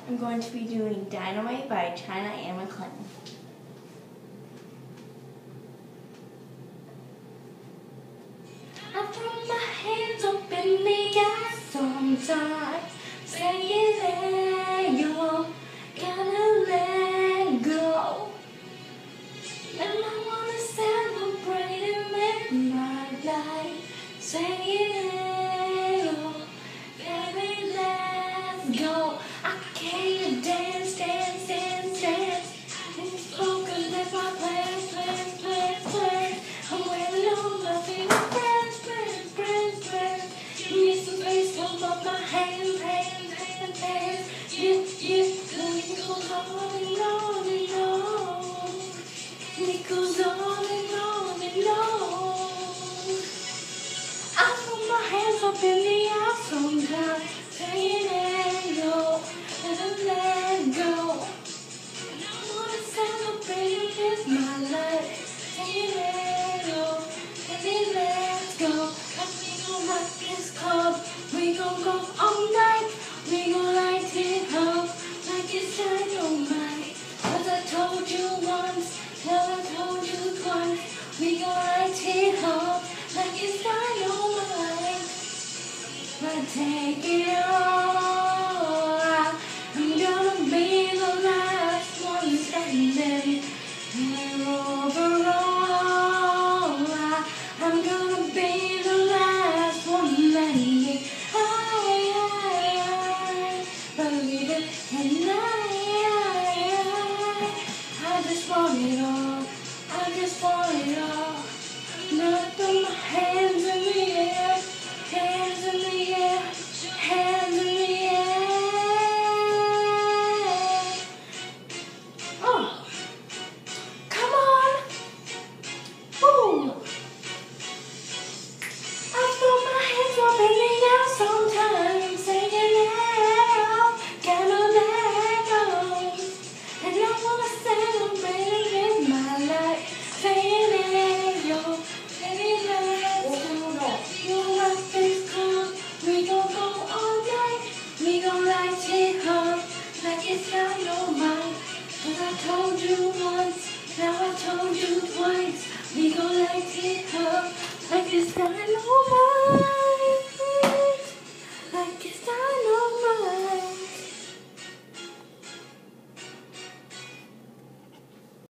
I'm going to be doing Dynamite by China and McClain. I throw my hands up in the air sometimes, saying let go, gotta let go. And I wanna celebrate and live my life, saying let go, baby, let's go. I can't dance, dance, dance, dance. It's focus, that's my plans, plans, plans, plans. I'm wearing all my favorite friends, friends, friends, friends. Give me some space, hold up my hands, hands, hands, hands. Yeah, yeah, it goes on and on and on. It goes on and on and on. I put my hands up in the air sometimes, saying let go, let go. And I wanna celebrate with my life, saying let go, let's go. And we gon' rock this club, we gon' go all night, we gon' light it up like it's dynamite. 'Cause I told you once, now I told you twice, we gon' light it up like it's dynamite. But take it all, I'm gonna be the last one standing here overall. I'm gonna be the last one landing. I believe it, and I just want it all. I just want it all. Nothing, my hands in the air, hands in the air, hands in the air. Oh, come on! Ooh! I throw my hands up in the air sometimes, saying let gotta let go. And I wanna celebrate with my life, saying let go, baby, let's go. You rock this club, we gon' go all night, we gon' light it up like it's dynamite. 'Cause I told you once, now I told you twice, we gon' light it up like it's dynamite.